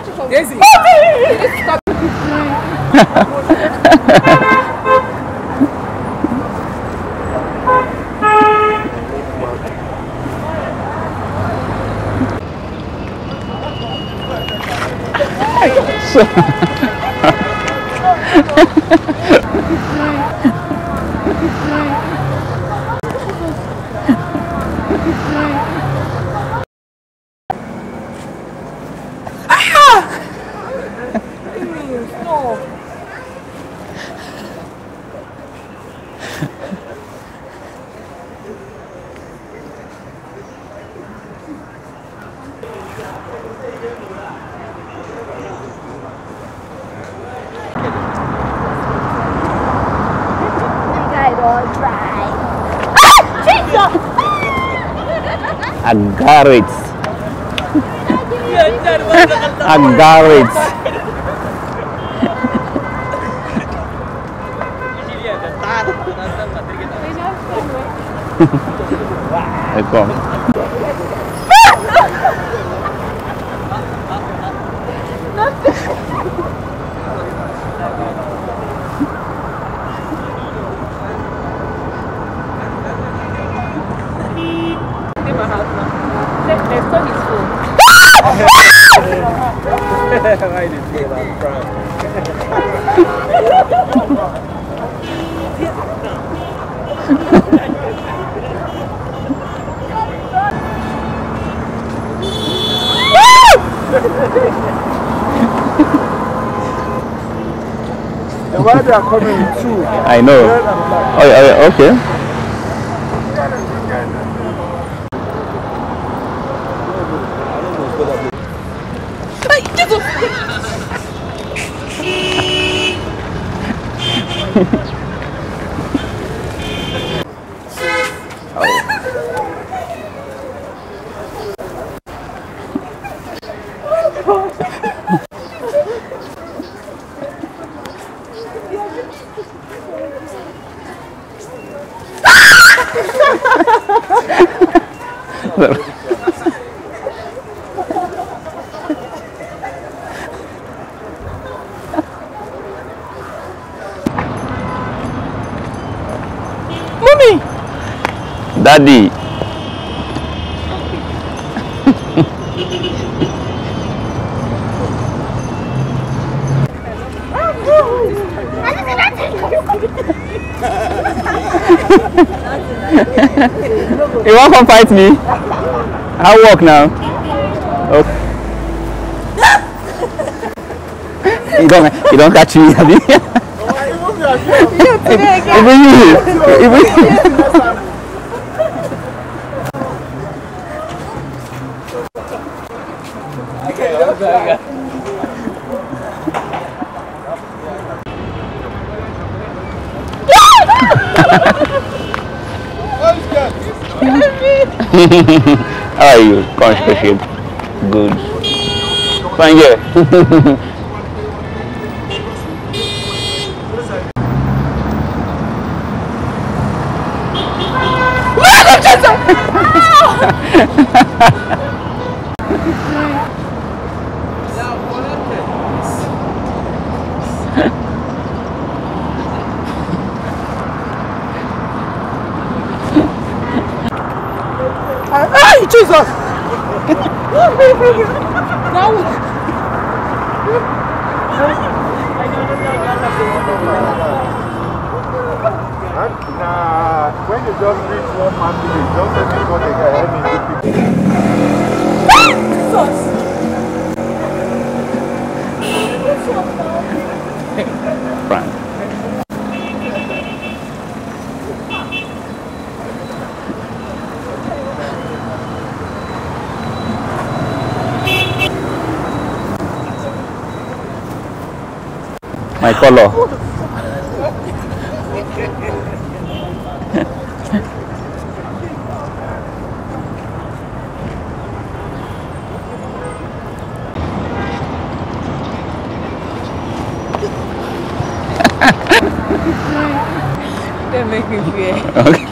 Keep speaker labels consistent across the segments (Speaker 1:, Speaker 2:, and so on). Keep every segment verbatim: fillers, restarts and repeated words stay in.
Speaker 1: Daisy. Stop.
Speaker 2: I got it. I got it. Welcome.
Speaker 1: I didn't feel that prank. And why they are coming with two?
Speaker 2: I know. Oh, oh, okay. Mommy! Daddy! You want to come fight me? I'll walk now. Okay. you don't you don't catch me, have you? Even you, even you. How are you? Conspicuous. Good. Fine, yeah.
Speaker 1: Hey, Jesus! Nah, when you just reach one family, just let me go take a heavy
Speaker 2: Frank. My color.
Speaker 3: Don't make me fear.
Speaker 2: Okay.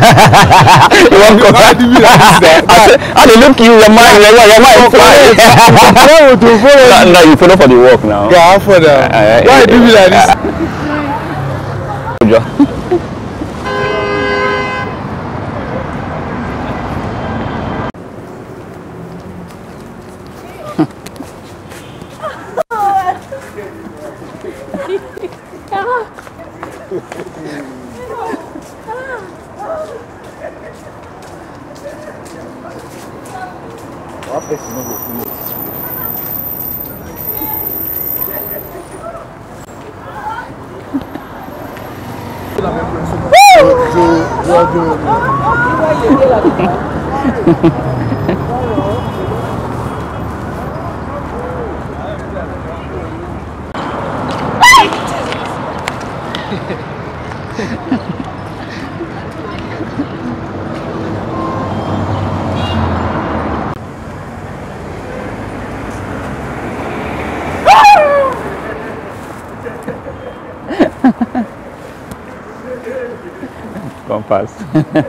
Speaker 2: You won't come.
Speaker 1: Why do you like this?
Speaker 2: I they look you, your mind, your mind, your mind fly. No, no, you follow for the work now.
Speaker 1: Yeah, for them. Why do you like this?
Speaker 2: Come fast.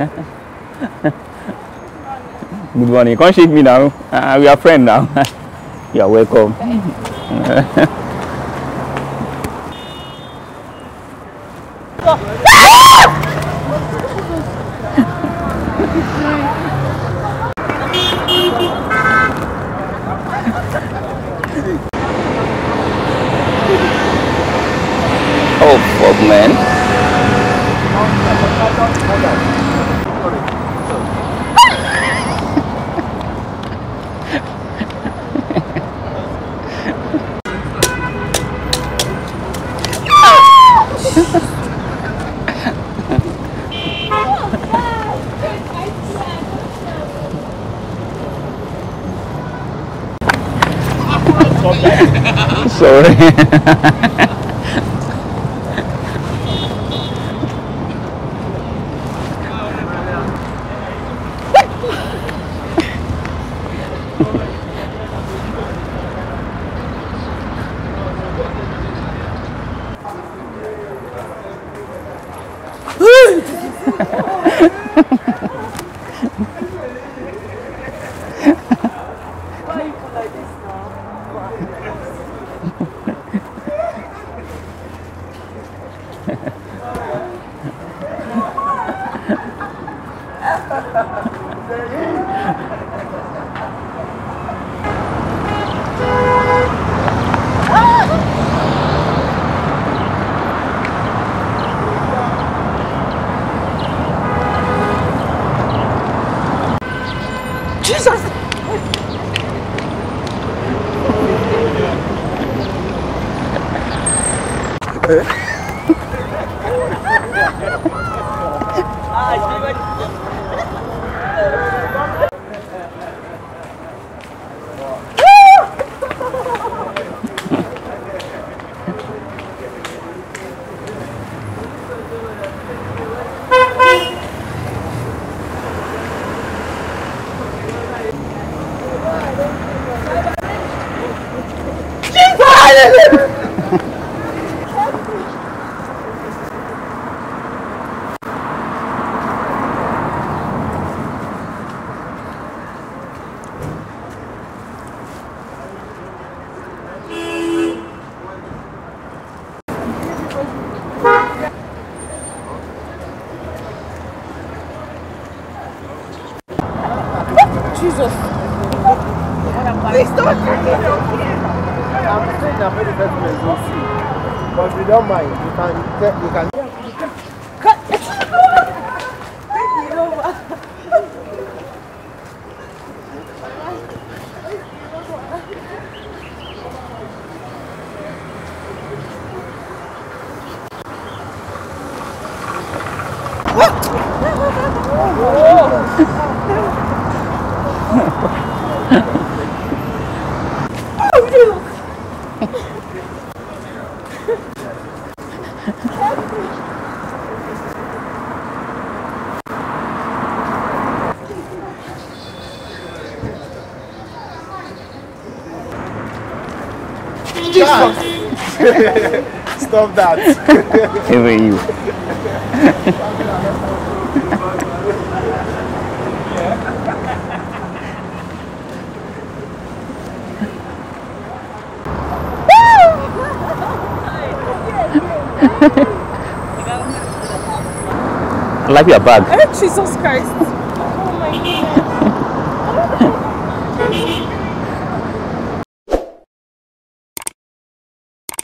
Speaker 2: Good morning. Come shake me now. Uh, we are friends now. You are welcome. Oh, fuck, man. Sorry.
Speaker 3: Jesus! Jesus. Please don't take it from here. I'm saying that very first place we'll see. But if you don't mind, you can you can cut it over.
Speaker 1: Stop that.
Speaker 2: Even you. I like your bag.
Speaker 4: Oh, Jesus Christ.